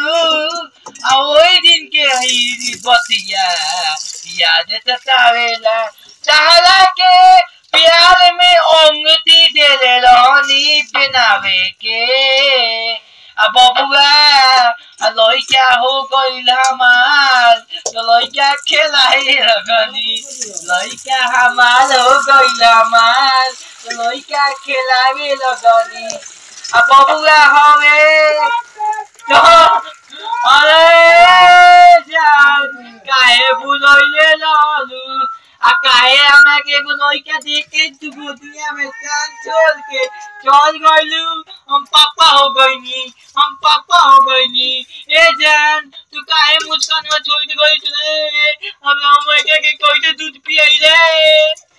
आ ओई दिन के ही बतिया याद सतावेला चाहला के प्यार में अंगूठी दे ले रहनी पहनावे के अब बबुआ लइका हो गइल हमार तो लइका खेलाए लगनी लइका हमार हो गइल हमार तो लइका खेलावे लगनी अब बबुआ हवे तो अरे जान काहे बुलइले लालू आ काहे हमें के लइका देख के तू गोदिया में जान छोड़ के चल गइलू हम पापा हो गइनी ए जान तू काहे मुस्कान में छोड़ के गई तूने हम के कैसे दूध पियई रे।